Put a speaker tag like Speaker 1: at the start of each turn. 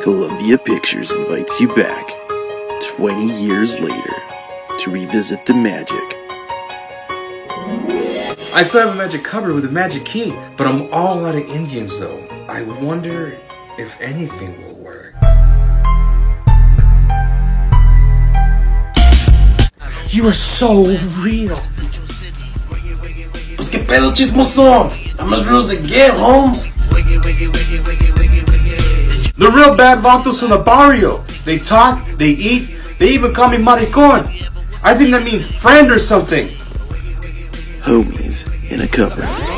Speaker 1: Columbia Pictures invites you back 20 years later to revisit the magic.
Speaker 2: I still have a magic cupboard with a magic key, but I'm all out of Indians though. I wonder if anything will work. You are so real.
Speaker 3: Pues que pedo chismosón. How much real as it get, Holmes?
Speaker 2: The real bad vatos from the barrio. They talk, they eat, they even call me maricon. I think that means friend or something.
Speaker 1: Homies in a cupboard.